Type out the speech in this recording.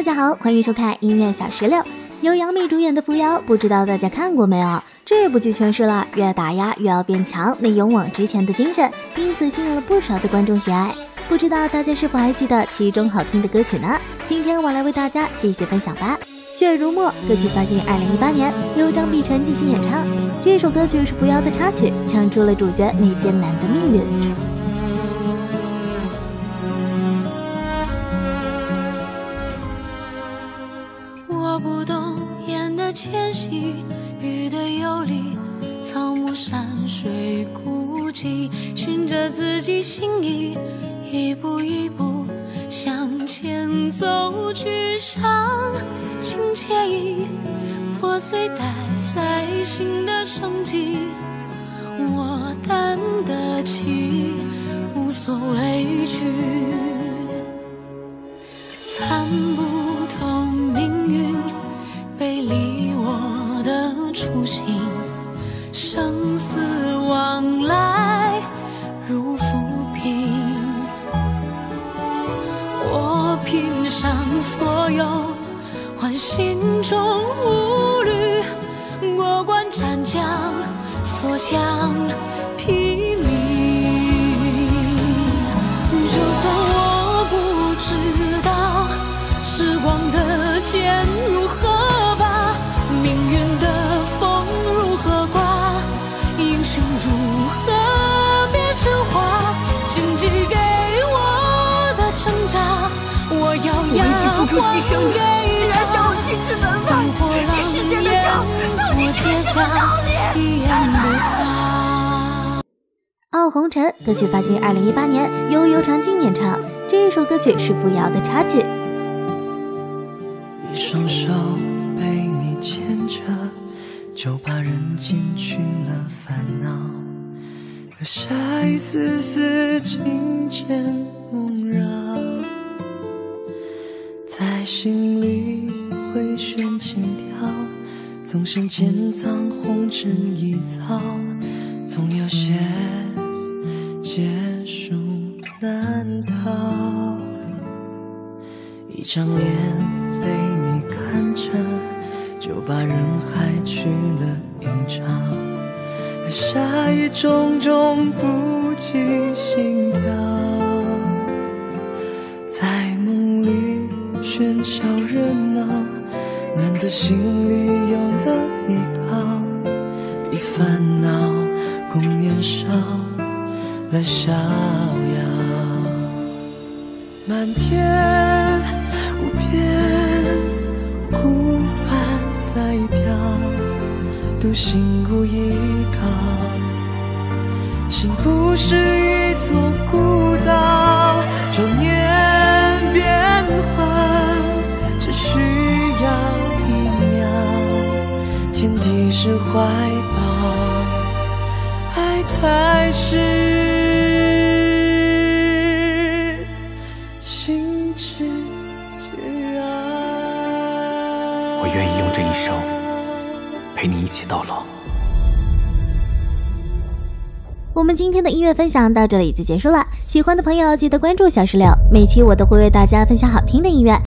大家好，欢迎收看音乐小石榴，由杨幂主演的《扶摇》，不知道大家看过没有？这部剧诠释了越打压越要变强那勇往直前的精神，因此吸引了不少的观众喜爱。不知道大家是否还记得其中好听的歌曲呢？今天我来为大家继续分享吧。血如墨歌曲发行于2018年，由张碧晨进行演唱。这首歌曲是《扶摇》的插曲，唱出了主角那艰难的命运。 我不懂烟的迁徙，雨的游离，草木山水孤寂，循着自己心意，一步一步向前走，去上情惬意，破碎带来新的生机，我担得起，无所畏惧，参不透命运背离我的初心，生死往来如浮萍，我拼上所有换心中无虑，过关斩将所向披靡，就算我不知道时光的剑如何拔，命运的风如何刮，英雄如何变神话，荆棘给我的挣扎，我要为之付出牺牲的，居然叫我拒之门外，这世界的正到底是什么道理？ 傲红尘歌曲发行于2018年，由尤长靖演唱。这一首歌曲是《扶摇》的插曲。 一双手被你牵着，就把人间去了烦恼，留下一丝丝情牵梦绕，在心里回旋轻跳，纵身间藏红尘一遭，总有些结束难逃，一张脸被你看着，就把人海去了映照，留下一种种不羁心跳，在梦里喧嚣热闹，难得心里有了依靠，比烦恼共年少来逍遥，漫天无边孤帆在飘，独行孤依靠，心不是一座孤岛，说年变幻只需要一秒，天地是怀抱，爱才是心之煎熬。 我愿意用这一生陪你一起到老。 我们今天的音乐分享到这里就结束了，喜欢的朋友记得关注小石榴，每期我都会为大家分享好听的音乐。